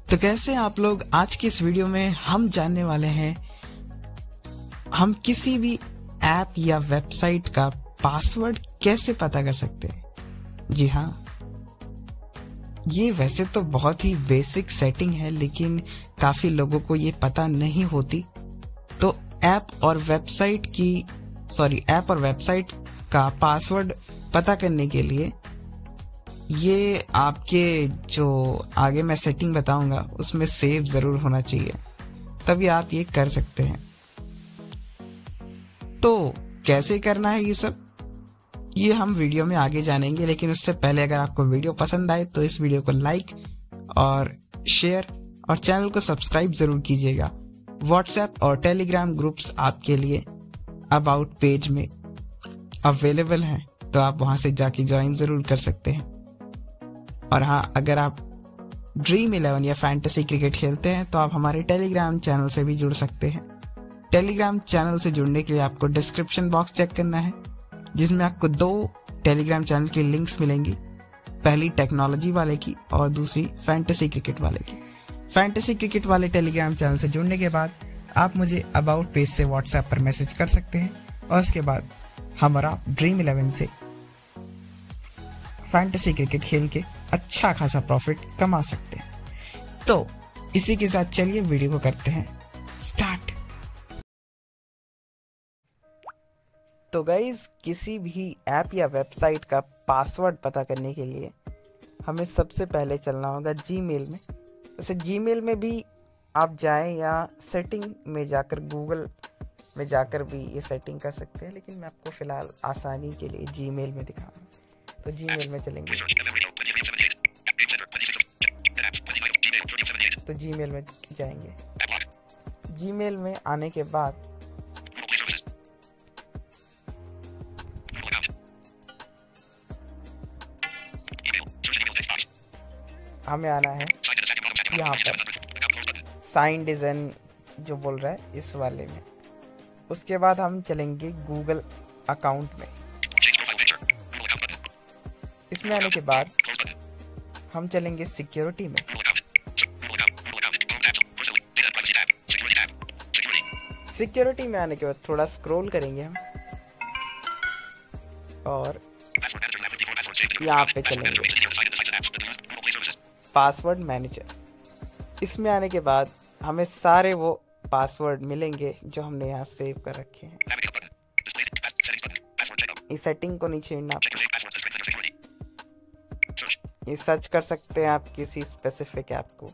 तो कैसे हैं आप लोग। आज की इस वीडियो में हम जानने वाले हैं हम किसी भी ऐप या वेबसाइट का पासवर्ड कैसे पता कर सकते हैं। जी हाँ, ये वैसे तो बहुत ही बेसिक सेटिंग है, लेकिन काफी लोगों को ये पता नहीं होती। तो ऐप और वेबसाइट का पासवर्ड पता करने के लिए ये आपके जो आगे मैं सेटिंग बताऊंगा उसमें सेव जरूर होना चाहिए, तभी आप ये कर सकते हैं। तो कैसे करना है ये सब, ये हम वीडियो में आगे जानेंगे। लेकिन उससे पहले अगर आपको वीडियो पसंद आए तो इस वीडियो को लाइक और शेयर और चैनल को सब्सक्राइब जरूर कीजिएगा। व्हाट्सएप और टेलीग्राम ग्रुप्स आपके लिए अबाउट पेज में अवेलेबल हैं, तो आप वहां से जाके ज्वाइन जरूर कर सकते हैं। और हाँ, अगर आप ड्रीम 11 या फैंटेसी क्रिकेट खेलते हैं तो आप हमारे टेलीग्राम चैनल से भी जुड़ सकते हैं। टेलीग्राम चैनल से जुड़ने के लिए आपको डिस्क्रिप्शन बॉक्स चेक करना है, जिसमें आपको 2 टेलीग्राम चैनल की लिंक्स मिलेंगी। पहली टेक्नोलॉजी वाले की और दूसरी फैंटेसी क्रिकेट वाले की। फैंटेसी क्रिकेट वाले टेलीग्राम चैनल से जुड़ने के बाद आप मुझे अबाउट पेज से व्हाट्सएप पर मैसेज कर सकते हैं और उसके बाद हमारा ड्रीम 11 से फैंटेसी क्रिकेट खेल के अच्छा खासा प्रॉफिट कमा सकते हैं। तो इसी के साथ चलिए वीडियो को करते हैं स्टार्ट। तो गाइज, किसी भी ऐप या वेबसाइट का पासवर्ड पता करने के लिए हमें सबसे पहले चलना होगा जीमेल में। वैसे जीमेल में भी आप जाएं या सेटिंग में जाकर गूगल में जाकर भी ये सेटिंग कर सकते हैं, लेकिन मैं आपको फिलहाल आसानी के लिए जीमेल में दिखाऊंगा। तो जीमेल में चलेंगे, तो जीमेल में जाएंगे। जीमेल में आने के बाद हमें आना है यहाँ पर साइन डिजाइन जो बोल रहा है इस वाले में। उसके बाद हम चलेंगे गूगल अकाउंट में। इसमें आने के बाद हम चलेंगे सिक्योरिटी में। सिक्योरिटी में आने के बाद थोड़ा स्क्रॉल करेंगे हम और यहाँ पे चलेंगे पासवर्ड मैनेजर। इसमें आने के बाद हमें सारे वो पासवर्ड मिलेंगे जो हमने यहाँ सेव कर रखे हैं। इस सेटिंग को नहीं छेड़ना, ये सर्च कर सकते हैं आप किसी स्पेसिफिक ऐप को।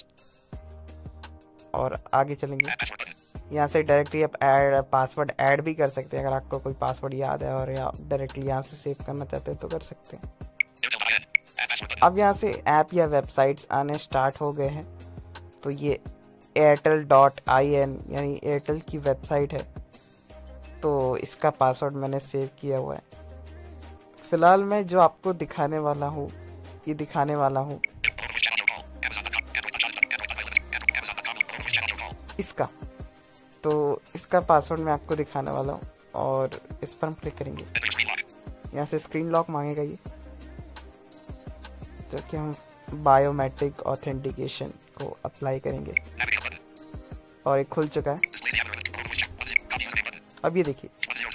और आगे चलेंगे, यहाँ से डायरेक्टली आप पासवर्ड ऐड भी कर सकते हैं। अगर आपको कोई पासवर्ड याद है और या डायरेक्टली यहाँ से सेव करना चाहते हैं तो कर सकते हैं। अब यहाँ से ऐप या वेबसाइट्स आने स्टार्ट हो गए हैं। तो ये airtel.in यानी एयरटेल की वेबसाइट है, तो इसका पासवर्ड मैंने सेव किया हुआ है। फिलहाल मैं जो आपको दिखाने वाला हूँ ये दिखाने वाला हूँ इसका। तो इसका पासवर्ड मैं आपको दिखाने वाला हूँ और इस पर हम क्लिक करेंगे। यहाँ से स्क्रीन लॉक मांगेगा ये, जो कि हम बायोमेट्रिक ऑथेंटिकेशन को अप्लाई करेंगे और एक खुल चुका है। अब ये देखिए,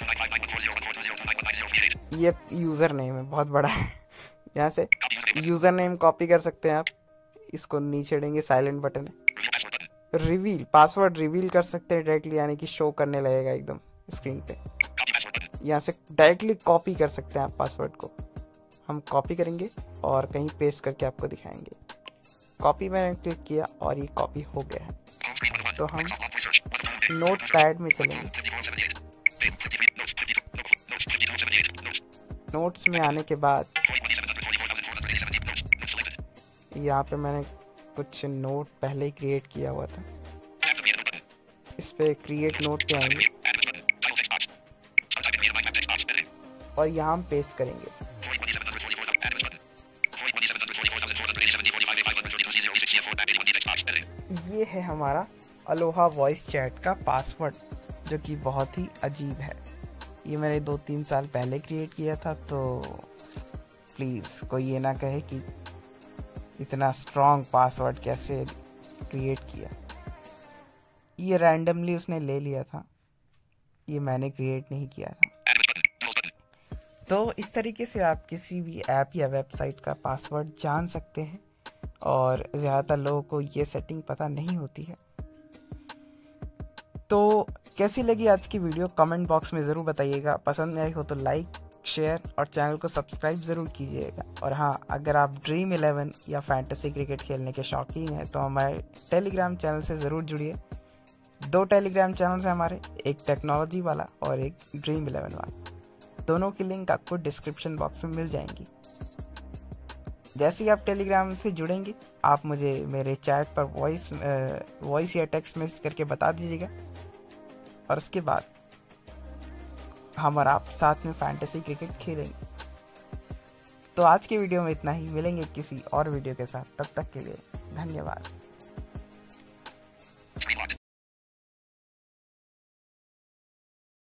ये यूज़र नेम है, बहुत बड़ा है। यहाँ से यूज़र नेम कॉपी कर सकते हैं आप, इसको नीचे देंगे, साइलेंट बटन है। रिवील पासवर्ड रिवील कर सकते हैं डायरेक्टली, यानी कि शो करने लगेगा एकदम स्क्रीन पे। यहाँ से डायरेक्टली कॉपी कर सकते हैं आप पासवर्ड को। हम कॉपी करेंगे और कहीं पेस्ट करके आपको दिखाएंगे। कॉपी मैंने क्लिक किया और ये कॉपी हो गया है। तो हम नोट पैड में चलेंगे। नोट्स में आने के बाद यहाँ पे मैंने कुछ नोट पहले ही क्रिएट किया हुआ था, इस पे क्रिएट नोट पे आएंगे और यहाँ हम पेस्ट करेंगे। ये है हमारा अलोहा वॉइस चैट का पासवर्ड, जो कि बहुत ही अजीब है। ये मैंने 2-3 साल पहले क्रिएट किया था, तो प्लीज़ कोई ये ना कहे कि इतना स्ट्रॉन्ग पासवर्ड कैसे क्रिएट किया। ये रैंडमली उसने ले लिया था, ये मैंने क्रिएट नहीं किया था। तो इस तरीके से आप किसी भी ऐप या वेबसाइट का पासवर्ड जान सकते हैं, और ज़्यादातर लोगों को ये सेटिंग पता नहीं होती है। तो कैसी लगी आज की वीडियो कमेंट बॉक्स में ज़रूर बताइएगा। पसंद आई हो तो लाइक, शेयर और चैनल को सब्सक्राइब ज़रूर कीजिएगा। और हाँ, अगर आप ड्रीम 11 या फैंटेसी क्रिकेट खेलने के शौकीन हैं तो हमारे टेलीग्राम चैनल से ज़रूर जुड़िए। 2 टेलीग्राम चैनल्स हैं हमारे, एक टेक्नोलॉजी वाला और एक ड्रीम 11 वाला। दोनों की लिंक आपको डिस्क्रिप्शन बॉक्स में मिल जाएंगी। जैसे ही आप टेलीग्राम से जुड़ेंगे, आप मुझे मेरे चैट पर वॉइस या टेक्स्ट मैसेज करके बता दीजिएगा, और उसके बाद हम और आप साथ में फैंटेसी क्रिकेट खेलेंगे। तो आज की वीडियो में इतना ही, मिलेंगे किसी और वीडियो के साथ। तब तक के लिए धन्यवाद।